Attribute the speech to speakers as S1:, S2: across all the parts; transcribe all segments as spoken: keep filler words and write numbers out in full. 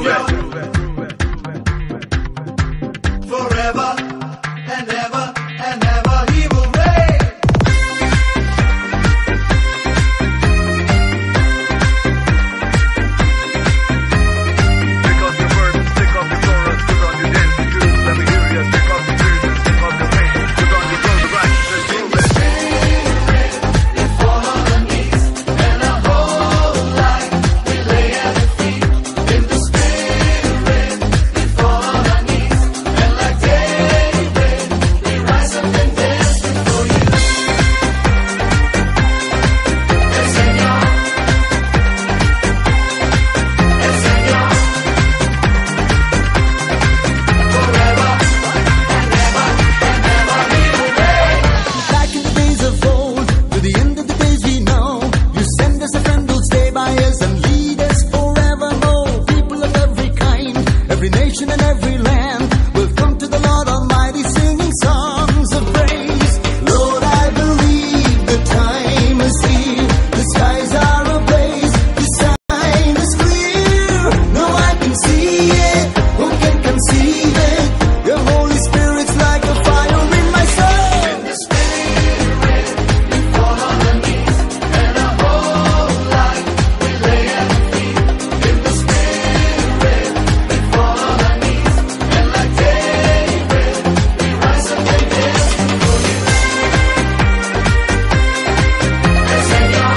S1: Forever and ever and ever he will reign.
S2: Pick up your burdens, pick up your sorrows, put on your dancing shoes. Let me hear you. Pick up your tears, pick up your pain, put on your clothes of righteousness. Prove it.
S1: We fall on our knees and our whole life we lay at the feet. In the Spirit we fall on our knees and like David we rise up and dance before you. El Señor, El Señor, forever and ever and ever he will reign.
S3: Back in the days of old, to the end of the days we know, you send us a friend who'll stay by us and lead us forevermore. People of every kind, every nation and every land will come to the Lord Almighty singing songs of praise. Lord, I believe the time is here, the skies are ablaze, the sign is clear. No one can see it, who can conceive it? Your Holy Spirit's like a fire in my soul.
S1: In the Spirit we fall on our knees and our whole life we lay at the feet. In the Spirit we fall on our knees and like David we rise up and dance before you. El Señor,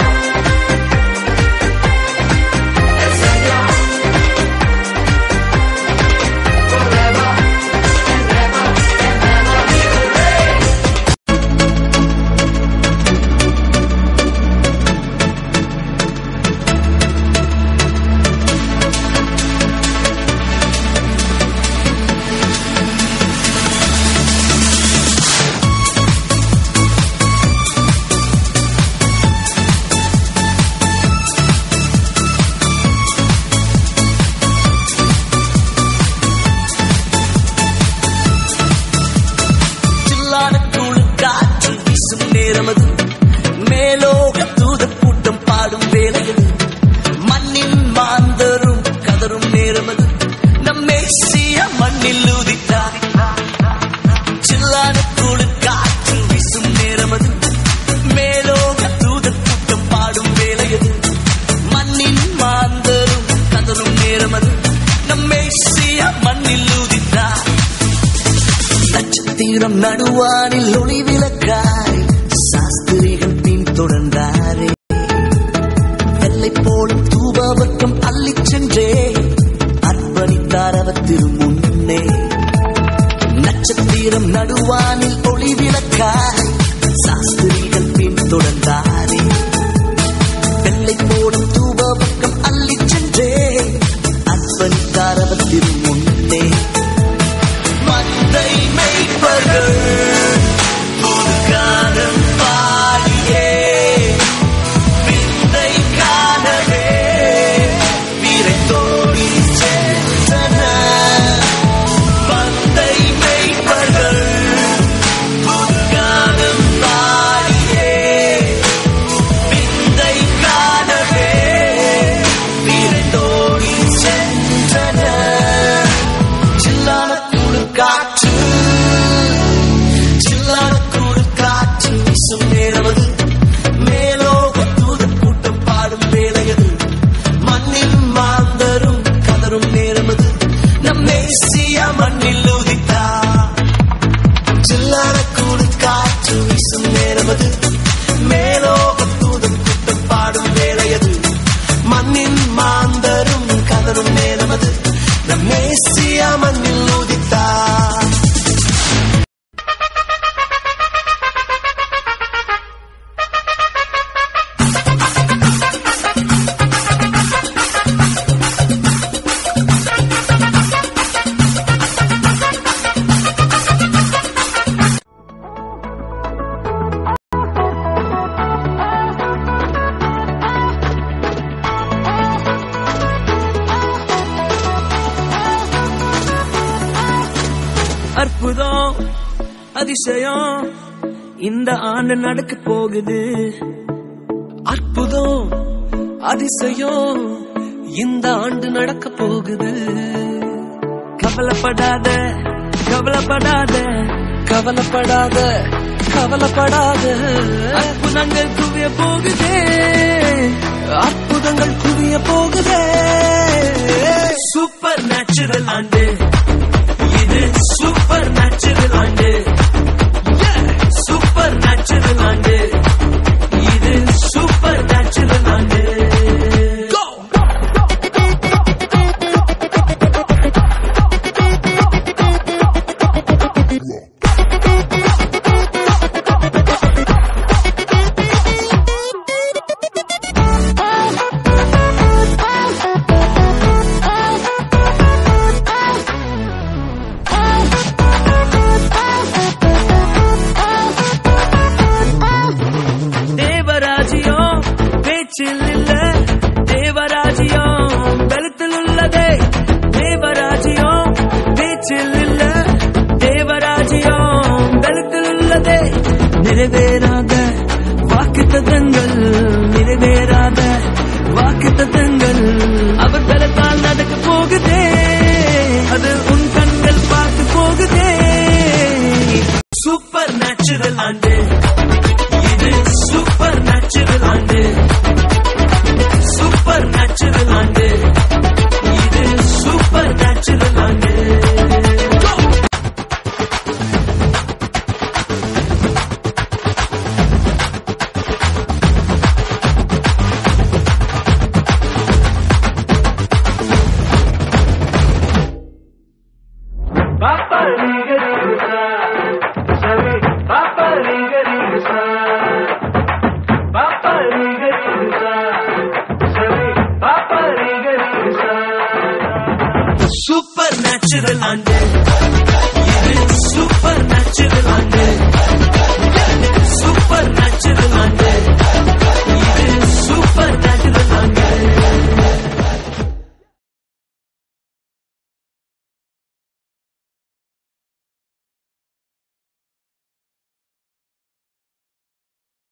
S1: El Señor, forever and ever and ever he will reign.
S4: சில்லான குளிர் காற்று வீசும் நேரமது, மேலோக தூதர் கூட்டம் பாடும் வேளையது, மண்ணின் மாந்தரும் கதரும் நேரமது, நம் மேசியா மண்ணில் உதித்தார். சில்லான குளிர் காற்று வீசும் நேரமது, மேலோக தூதர் கூட்டம் பாடும் வேளையது, மண்ணின் மாந்தரும் கதரும் நேரமது, நம் மேசியா மண்ணில் உதித்தார். நட்சத்திரம் நடுவானில் ஒளி விளக்காய் சாஸ்திரிகள் பின் தொடர்ந்தாரே. வெள்ளை போலும் தூபவர்க்கம் அள்ளிச் சென்றே அர்ப்பணித்தார் அவர் திருமுன்னே. நட்சத்திரம் நடுவானில் ஒளி விளக்காய் சாஸ்திரிகள் பின் தொடர்ந்தாரே. வெள்ளை போலும் தூபவர்க்கம் அள்ளிச் சென்றே அர்ப்பணித்தார் அவர் திருமுன்னே. மந்தை மேய்ப்பர்கள் புதுகானம் பாடியே விந்தை காணவே விரைந்தோடி சென்றனர். மந்தை மேய்ப்பர்கள் புதுகானம் பாடியே விந்தை காணவே விரைந்தோடி சென்றனர். சில்லான குளிர் காற்று, சில்லான குளிர் காற்று வீசும் நேரமது, மேலோக தூதர் கூட்டம் பாடும் வேளையது, மண்ணின் மாந்தரும் கதரும் நேரமது, நம் மேசியா மண்ணில் உதித்தார். சில்லான குளிர் காற்று வீசும் நேரமது, மேலோக தூதர் கூட்டம் பாடும் வேளையது, மண்ணின் மாந்தரும் கதரும் நேரமது, நம் மேசியா மண்ணில் உதித்தார்.
S5: அற்புதம் அதிசயம் இந்த ஆண்டு நடக்க போகுது. அற்புதம் அதிசயம் இந்த ஆண்டு நடக்க போகுது. கவலைப்படாத கவலைப்படாத
S4: கவலைப்படாத கவலைப்படாத
S5: அற்புதங்கள் குவிய போகுதே
S4: அற்புதங்கள் குவிய போகுதே
S5: சூப்பர் நேச்சுரல் ஆண்டு இது சூப்பர் நேச்சுரல் ஆண்டு சூப்பர் நேச்சுரல் ஆண்டு இது சூப்பர் நேச்சுரல் ஆண்டு நிறைவேறாத வாக்குத்தத்தங்கள் நிறைவேறாத வாக்குத்தத்தங்கள் அவர் பலத்தால் நடக்க போகுதே அது உன் கண்கள் பார்த்து போகுதே சூப்பர் நேச்சுரல் ஆண்டு இது சூப்பர் நேச்சுரல் ஆண்டு சூப்பர் நேச்சுரல் ஆண்டு இது சூப்பர் நேச்சுரல் ஆண்டு Supernatural under